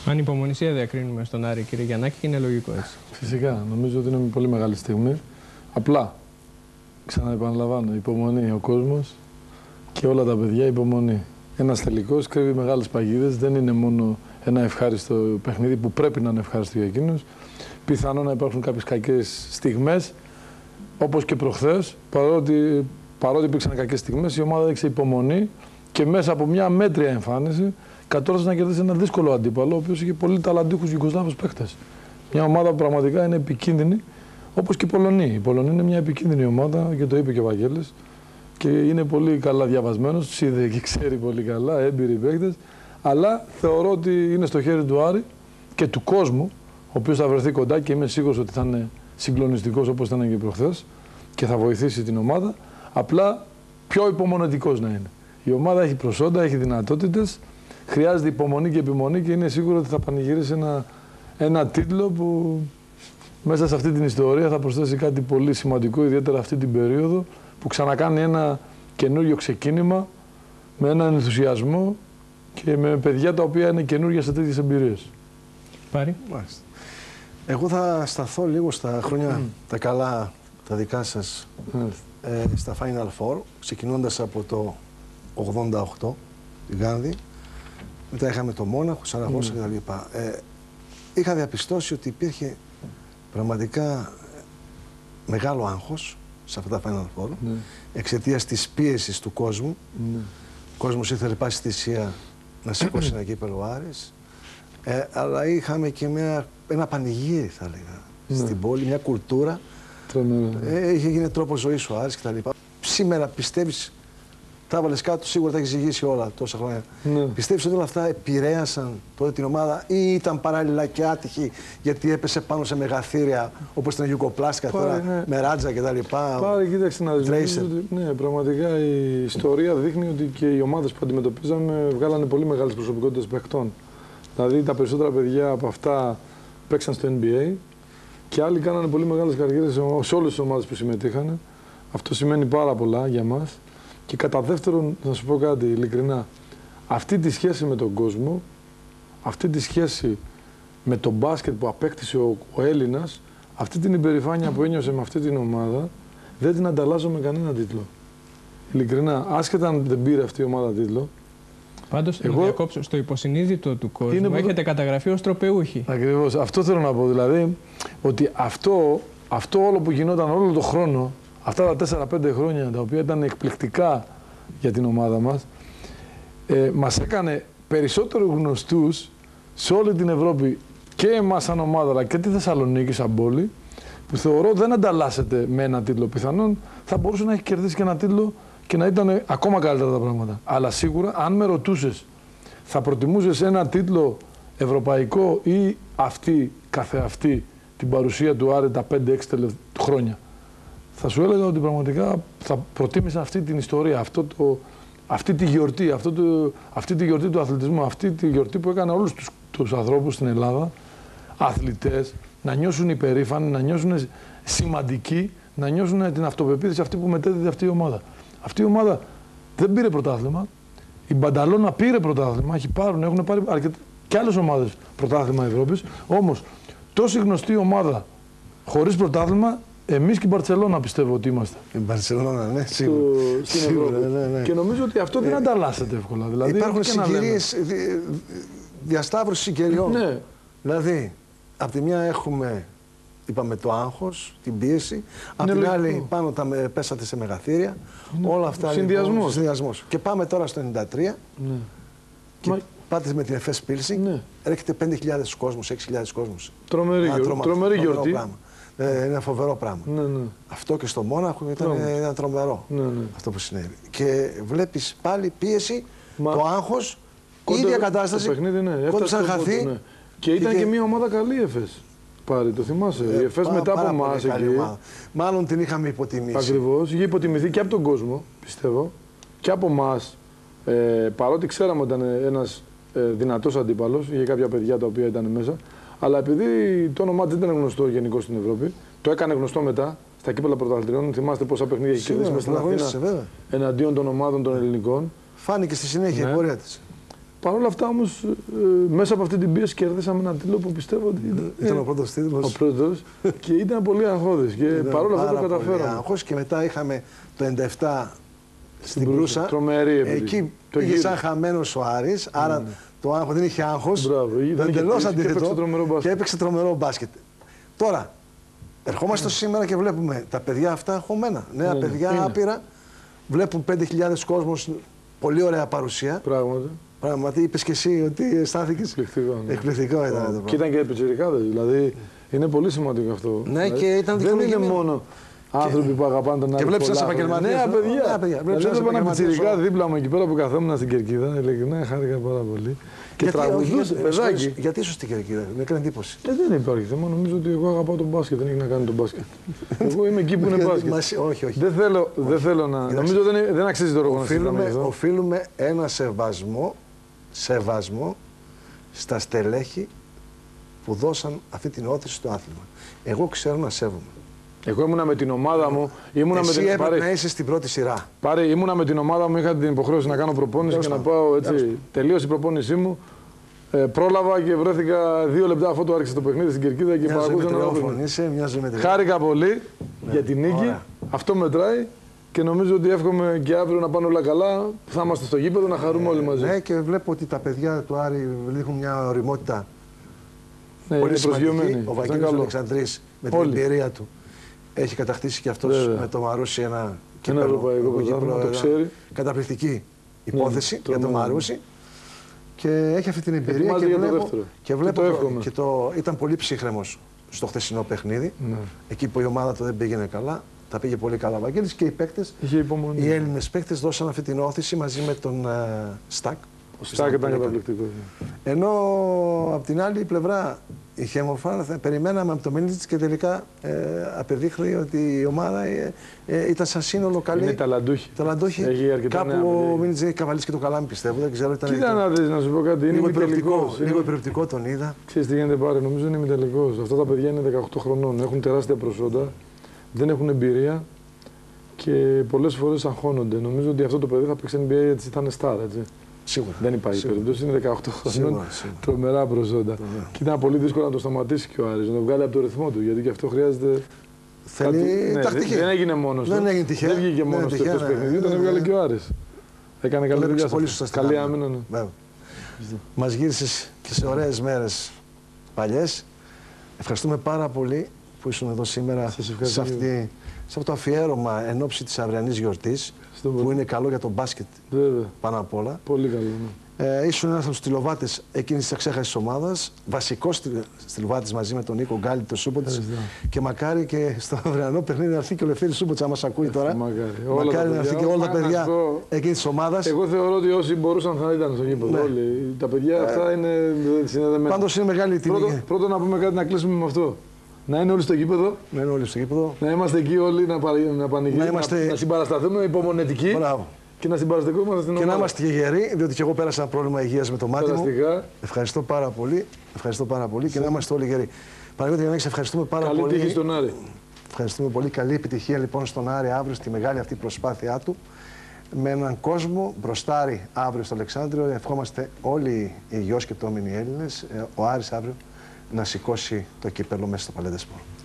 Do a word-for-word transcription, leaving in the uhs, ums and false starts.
Ανυπομονησία διακρίνουμε στον Άρη, κύριε Γιαννάκη, και είναι λογικό έτσι. Φυσικά. Νομίζω ότι είναι μια πολύ μεγάλη στιγμή. Απλά, ξαναεπαναλαμβάνω, υπομονή ο κόσμος και όλα τα παιδιά, υπομονή. Ένας τελικός κρύβει μεγάλες παγίδες. Δεν είναι μόνο ένα ευχάριστο παιχνίδι που πρέπει να είναι ευχάριστο για εκείνους. Πιθανόν να υπάρχουν κάποιες κακές στιγμές, όπως και προχθές. Παρότι, παρότι υπήρξαν κακές στιγμές, η ομάδα έδειξε υπομονή και μέσα από μια μέτρια εμφάνιση κατόρθωσε να κερδίσει ένα δύσκολο αντίπαλο, ο οποίος είχε πολύ ταλαντούχους Ιουγκοσλάβους παίκτες. Μια ομάδα που πραγματικά είναι επικίνδυνη, όπως και η Πολωνία. Η Πολωνία είναι μια επικίνδυνη ομάδα και το είπε και ο Βαγγέλης. Και είναι πολύ καλά διαβασμένος, τους είδε και ξέρει πολύ καλά, έμπειροι παίκτες. Αλλά θεωρώ ότι είναι στο χέρι του Άρη και του κόσμου, ο οποίος θα βρεθεί κοντά και είμαι σίγουρος ότι θα είναι συγκλονιστικός όπως ήταν και προχθές και θα βοηθήσει την ομάδα. Απλά πιο υπομονετικός να είναι. Η ομάδα έχει προσόντα, έχει δυνατότητες, χρειάζεται υπομονή και επιμονή και είναι σίγουρο ότι θα πανηγυρίσει ένα, ένα τίτλο που μέσα σε αυτή την ιστορία θα προσθέσει κάτι πολύ σημαντικό, ιδιαίτερα αυτή την περίοδο που ξανακάνει ένα καινούριο ξεκίνημα με έναν ενθουσιασμό και με παιδιά τα οποία είναι καινούργια σε τέτοιες εμπειρίες. Πάρη. Μάλιστα. Εγώ θα σταθώ λίγο στα χρόνια mm. τα καλά, τα δικά σας, mm. ε, στα Final Four, ξεκινώντας από το ογδόντα οκτώ, τη Γάνδη. Μετά είχαμε το Μόναχο, Σαραγώσα mm. κτλ. Ε, είχα διαπιστώσει ότι υπήρχε πραγματικά μεγάλο άγχος σε αυτά τα Final Four, mm. εξαιτίας της πίεσης του κόσμου. Mm. Ο κόσμος ήθελε πάση θυσία να σηκώσει ένα κύπελλο Άρης. Ε, αλλά είχαμε και μια, ένα πανηγύρι, θα έλεγα, mm. στην πόλη, μια κουλτούρα. Ε, είχε γίνει τρόπος ζωής ο Άρης κτλ. Σήμερα πιστεύεις, τα έβαλες κάτω, σίγουρα τα έχεις ζυγίσει όλα τόσα χρόνια. Ναι. Πιστεύεις ότι όλα αυτά επηρέασαν τότε την ομάδα ή ήταν παράλληλα και άτυχοι γιατί έπεσε πάνω σε μεγαθύρια όπως την Γιουγκοπλάσκα τώρα, ναι. με Ράτζα κτλ. Πάρε, κοίταξε να δεις. Ναι, πραγματικά η ιστορία δείχνει ότι και οι ομάδες που αντιμετωπίζαμε βγάλανε πολύ μεγάλες προσωπικότητες παιχτών. Δηλαδή τα περισσότερα παιδιά από αυτά παίξαν στο N B A και άλλοι κάνανε πολύ μεγάλες καριέρες σε όλες τις ομάδες που συμμετείχαν. Αυτό σημαίνει πάρα πολλά για μας. Και κατά δεύτερον, να σου πω κάτι ειλικρινά, αυτή τη σχέση με τον κόσμο, αυτή τη σχέση με τον μπάσκετ που απέκτησε ο, ο Έλληνας, αυτή την υπερηφάνεια που ένιωσε με αυτή την ομάδα, δεν την ανταλλάζω με κανένα τίτλο. Ειλικρινά, άσχετα αν δεν πήρε αυτή η ομάδα τίτλο. Πάντως, εγώ... διακόψω, στο υποσυνείδητο του κόσμου είναι... έχετε καταγραφεί ως τροπεούχοι. Ακριβώς. Αυτό θέλω να πω. Δηλαδή, ότι αυτό, αυτό όλο που γινόταν όλο τον χρόνο, αυτά τα τέσσερα πέντε χρόνια, τα οποία ήταν εκπληκτικά για την ομάδα μας, ε, μας έκανε περισσότερο γνωστούς σε όλη την Ευρώπη και εμάς σαν ομάδα, αλλά και τη Θεσσαλονίκη σαν πόλη, που θεωρώ δεν ανταλλάσσεται με ένα τίτλο. Πιθανόν θα μπορούσε να έχει κερδίσει και ένα τίτλο και να ήταν ακόμα καλύτερα τα πράγματα. Αλλά σίγουρα, αν με ρωτούσες, θα προτιμούσες ένα τίτλο ευρωπαϊκό ή αυτή, καθεαυτή, την παρουσία του Άρη τα πέντε έξι χρόνια. Θα σου έλεγα ότι πραγματικά θα προτίμησα αυτή την ιστορία, αυτό το, αυτή τη γιορτή, αυτό το, αυτή τη γιορτή του αθλητισμού, αυτή τη γιορτή που έκανε όλους τους, τους ανθρώπους στην Ελλάδα, αθλητές, να νιώσουν υπερήφανοι, να νιώσουν σημαντικοί, να νιώσουν την αυτοπεποίθηση αυτή που μετέδιδε αυτή η ομάδα. Αυτή η ομάδα δεν πήρε πρωτάθλημα, η Μπανταλώνα πήρε πρωτάθλημα, έχει πάρουν, έχουν πάρει αρκετά, και άλλες ομάδες πρωτάθλημα Ευρώπης, όμως τόση γνωστή ομάδα χωρίς πρωτάθλημα, εμείς και η Μπαρτσελώνα πιστεύω ότι είμαστε. Η Μπαρτσελώνα, ναι, σίγουρα. Στην σίγουρα, ναι, ναι. Και νομίζω ότι αυτό δεν ε, ανταλλάσσεται εύκολα. Δηλαδή, υπάρχουν συγκυρίες, δι, διασταύρωση συγκαιριών. Ναι. Δηλαδή, από τη μια έχουμε, είπαμε, το άγχος, την πίεση. Από την άλλη, πάνω τα πέσατε σε μεγαθύρια. Ναι. Όλα αυτά. Συνδυασμός. Λοιπόν, συνδυασμός. Και πάμε τώρα στο ενενήντα τρία. Ναι. Και Μα... πάτε με την Εφές Πίλσινγκ. Ναι. Έρχεται πέντε χιλιάδες κόσμους, έξι χιλιάδες κόσμους. Τρομερή, τρομα... τρομερή γιορτή. Ε, είναι φοβερό πράγμα. Ναι, ναι. Αυτό και στο Μόναχο ήταν, ήταν τρομερό. Ναι, ναι. Αυτό που συνέβη. Και βλέπεις πάλι πίεση, Μα... το άγχος, η ίδια κατάσταση. Το παιχνίδι, ναι. Κόντουσαν χαθεί. Ναι. Και ήταν και... και μια ομάδα καλή η Εφές. Πάρη, το θυμάσαι. Ε, η Εφές μετά από εμάς εκεί. Μάλλον την είχαμε υποτιμήσει. Ακριβώς. Είχε υποτιμηθεί και από τον κόσμο, πιστεύω. Και από εμάς. Ε, παρότι ξέραμε ότι ήταν ένας ε, δυνατός αντίπαλος, είχε κάποια παιδιά τα οποία ήταν μέσα. Αλλά επειδή το όνομά της δεν ήταν γνωστό γενικώς στην Ευρώπη, το έκανε γνωστό μετά στα κύπελλα πρωταθλητριών. Θυμάστε πόσα παιχνίδια έχει κερδίσει μέσα στην Αθήνα εναντίον των ομάδων των ελληνικών. Φάνηκε στη συνέχεια ναι. η πορεία της. Παρ' όλα αυτά όμως, ε, μέσα από αυτή την πίεση κερδίσαμε ένα τίτλο που πιστεύω ότι ήταν, ήταν ε, ο πρώτος τίτλος. Ο πρώτος και ήταν πολύ αγχώδης και παρ' όλα αυτά το καταφέραμε. Αγχώς και μετά είχαμε το ενενήντα επτά στην Προύσα. Τρομερή εκεί πήγε σαν χαμένος ο Άρης, άρα mm. το άγχος δεν είχε άγχος. Μπράβο, ήταν εντελώς αντίθετο και έπαιξε τρομερό μπάσκετ. Τώρα, ερχόμαστε mm. σήμερα και βλέπουμε τα παιδιά αυτά αγχωμένα. Νέα mm. παιδιά είναι. Άπειρα. Βλέπουν πέντε χιλιάδες κόσμος, πολύ ωραία παρουσία. Πράγματι. Πράγματι, είπες και εσύ ότι αισθάνθηκες. Εκπληκτικό. Ναι. Εκπληκτικό ήταν εδώ. Και ήταν και πιτσιρικάδες, δηλαδή είναι πολύ σημαντικό αυτό. Ναι, δηλαδή, και ήταν δεν είναι μόνο άνθρωποι που αγαπάνε τον άλλο. Και βλέπεις ένας επαγγελματίας. Νέα παιδιά. Νέα παιδιά. Δηλαδή, έβλεπα ένα πιτσιρικά δίπλα μου εκεί πέρα που καθόμουν στην Κερκίδα. Ειλικρινά χάρηκα πάρα πολύ. Και γιατί, τραγουδούσε, παιδάκι. Γιατί ήσουν στην Κερκίδα, με έκανε εντύπωση. Ε, δεν υπάρχει θέμα. Νομίζω ότι εγώ αγαπάω τον μπάσκετ. Δεν έχει να κάνει τον μπάσκετ. Εγώ είμαι εκεί που είναι μπάσκετ. Όχι, όχι. Δεν θέλω, δεν θέλω να. Νομίζω δεν, δεν αξίζει το ρόλο να οφείλουμε ένα σεβασμό, σεβασμό στα στελέχη που δώσαν αυτή την όθηση στο άθλημα. Εγώ ξέρω να σέβομαι. Εγώ ήμουνα με την ομάδα μου. Ήμουνα Εσύ με την... έπρεπε να είσαι στην πρώτη σειρά. Πάρε, ήμουνα με την ομάδα μου, είχα την υποχρέωση να κάνω προπόνηση Λέβαια. και να πάω έτσι. Τελείωσε η προπόνησή μου. Ε, πρόλαβα και βρέθηκα δύο λεπτά αφού το άρχισε το παιχνίδι στην Κερκίδα και παρακολούθησα ένα παιχνίδι. Χάρηκα πολύ ναι. για την νίκη. Ωραία. Αυτό μετράει και νομίζω ότι εύχομαι και αύριο να πάνε όλα καλά. Θα είμαστε στο γήπεδο να χαρούμε ε, όλοι μαζί. Ναι, και βλέπω ότι τα παιδιά του Άρη δείχνουν μια ωριμότητα ναι, πολύ σημαντική. Ο Βαγγέλης Αλεξανδρής με την εμπειρία του έχει κατακτήσει και αυτός Βέβαια. με το Μαρούσι ένα ευρωπαϊκό πρωτάθλημα, το ξέρει. Καταπληκτική υπόθεση ναι, για το Μαρούσι. Και έχει αυτή την εμπειρία και, και βλέπω, το και, βλέπω το το, και το ήταν πολύ ψύχρεμος στο χθεσινό παιχνίδι. Ναι. Εκεί που η ομάδα του δεν πήγαινε καλά, τα πήγε πολύ καλά ο Βαγγέλης και οι παίκτες, οι Έλληνες παίκτες δώσαν αυτή την όθηση μαζί με τον uh, Στακ. Ο Στακ ήταν καταπληκτικό. Ενώ από την άλλη πλευρά η Χέμοφαν περιμέναμε από το Μίνιτς και τελικά ε, απεδείχνει ότι η ομάδα ε, ε, ήταν σαν σύνολο καλή. Είναι ταλαντούχη. Ταλαντούχη. Κάπου ο Μίνιτς έχει καβαλήσει και το καλάμι, πιστεύω. Δεν ξέρω. Ήταν Κοίτα να δεις, να σου πω κάτι. Είναι ημιτελικός. Λίγο υπεροπτικό τον είδα. Ξέρεις τι γίνεται πάρε, νομίζω είναι ημιτελικός. Αυτά τα παιδιά είναι δεκαοκτώ χρονών. Έχουν τεράστια προσόντα. Δεν έχουν εμπειρία και πολλές φορές αγχώνονται. Νομίζω ότι αυτό το παιδί θα παίξει N B A έτσι θα είναι star, έτσι. Σίγουρα. Δεν υπάρχει περίπτωση. Είναι δεκαοκτώ χρονών. Τρομερά προσόντα. Και ήταν πολύ δύσκολο να το σταματήσει και ο Άρης, να το βγάλει από το ρυθμό του. Γιατί και αυτό χρειάζεται. Θέλει κάτι... τακτική. Ναι, δεν έγινε μόνο του. Δεν έγινε τυχαία. Δεν βγήκε μόνο του εκτός παιχνιδιού, τον έβγαλε και ο Άρης. Έκανε καλή δουλειά. Πολύ σωστά. Καλή άμυνα. Ναι. Μας γύρισες και σε ωραίες μέρες παλιές. Ευχαριστούμε πάρα πολύ που ήσουν εδώ σήμερα σε, αυτή, σε αυτό το αφιέρωμα εν ώψη της αυριανής γιορτής. Που είναι καλό για το μπάσκετ Βέβαια. πάνω απ' όλα. Πολύ καλό. Ναι. Ε, ήσουν ένας από τους τηλεοβάτες εκείνης της αξέχασης ομάδας, βασικός τηλεοβάτης μαζί με τον Νίκο Γκάλη, τον Σούμποτς. Και μακάρι και στο αυριανό παιχνίδι να έρθει και ο Λευτέρης Σούμποτς, άμα μας ακούει τώρα. Μακάρι, μακάρι να έρθει και όλα τα παιδιά εκείνης της ομάδας. Εγώ θεωρώ ότι όσοι μπορούσαν θα ήταν στο γήπεδο. Ναι. Όλοι. Τα παιδιά ε, αυτά είναι συνδεδεμένα. Πάντως είναι μεγάλη τιμή. Πρώτο, πρώτο να πούμε κάτι να κλείσουμε με αυτό. Να είναι όλοι στο γήπεδο. Να είναι όλοι στο γήπεδο. Να είμαστε εκεί όλοι να, να πανηγυρίσουμε. Να, είμαστε... να, να συμπαρασταθούμε υπομονετικοί. Μπράβο. Και να συμπαρασταθούμε στην Και να είμαστε και γεροί, διότι και εγώ πέρασα ένα πρόβλημα υγείας με το μάτι μου. Ευχαριστώ πάρα πολύ. Ευχαριστώ πάρα πολύ και να είμαστε όλοι γεροί. Παναγιώτη Γιαννάκη, ευχαριστούμε πάρα Καλή πολύ. Καλή τύχη στον Άρη. Ευχαριστούμε πολύ. Καλή επιτυχία λοιπόν στον Άρη αύριο στη μεγάλη αυτή προσπάθειά του. Με έναν κόσμο μπροστάρι αύριο στο Αλεξάνδριο. Ευχόμαστε όλοι οι γιος και πτώμενοι Έλληνες, ο Άρης αύριο να σηκώσει το κύπελλο μέσα στο Παλέντε Σπορ.